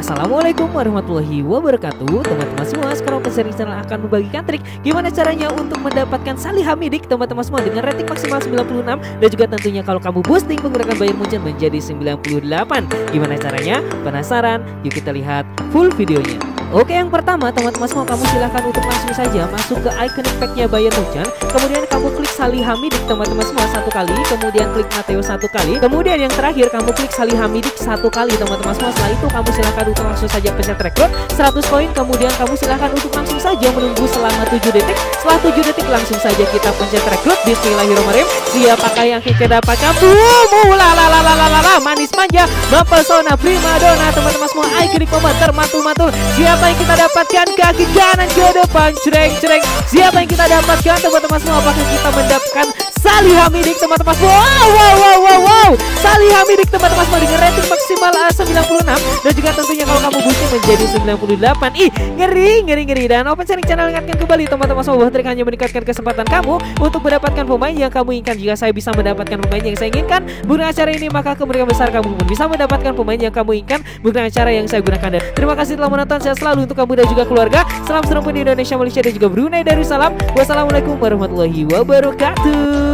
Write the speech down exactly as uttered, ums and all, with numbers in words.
Assalamualaikum warahmatullahi wabarakatuh. Teman-teman semua, sekarang Pencari Channel akan membagikan trik gimana caranya untuk mendapatkan Salih Hamidik teman-teman semua dengan rating maksimal sembilan puluh enam. Dan juga tentunya kalau kamu boosting menggunakan Bayern Munchen menjadi sembilan puluh delapan. Gimana caranya? Penasaran? Yuk kita lihat full videonya. Oke, yang pertama teman-teman semua, kamu silahkan untuk langsung saja masuk ke iconic packnya Bayern Munchen. Kemudian kamu klik Salih Hamidik teman-teman semua satu kali. Kemudian klik Matteo satu kali. Kemudian yang terakhir kamu klik Salih Hamidik satu kali teman-teman semua. Setelah itu kamu silahkan untuk langsung saja pencet rekrut seratus koin. Kemudian kamu silahkan untuk langsung saja menunggu selama tujuh detik. Setelah tujuh detik langsung saja kita pencet rekrut. Bismillahirrahmanirrahim. Siapakah yang kita dapatkan? Boom! Lalalalalalala, manis manja, mempesona, primadona teman-teman semua. Iconic moment termantul-mantul. Siapa yang kita dapatkan? Kaki kanan ke depan, cereng-cereng. Siapa yang kita dapatkan teman-teman semua? Apakah kita mendapatkan Salih Hamidik teman-teman semua? Wow, wow, wow, wow, wow. Salih Hamidik teman-teman semua dengan rating maksimal uh, sembilan puluh enam. Dan juga tentunya kalau kamu boosting menjadi sembilan puluh delapan. Ih, ngeri, ngeri, ngeri. Dan Open Sharing Channel ingatkan kembali teman-teman semua bahwa trik hanya meningkatkan kesempatan kamu untuk mendapatkan pemain yang kamu inginkan. Jika saya bisa mendapatkan pemain yang saya inginkan menggunakan cara ini, maka kemungkinan besar kamu pun bisa mendapatkan pemain yang kamu inginkan menggunakan cara yang saya gunakan. Dan terima kasih telah menonton. Saya selalu untuk kamu dan juga keluarga. Salam sejahtera di Indonesia, Malaysia dan juga Brunei Darussalam. Wassalamualaikum warahmatullahi wabarakatuh.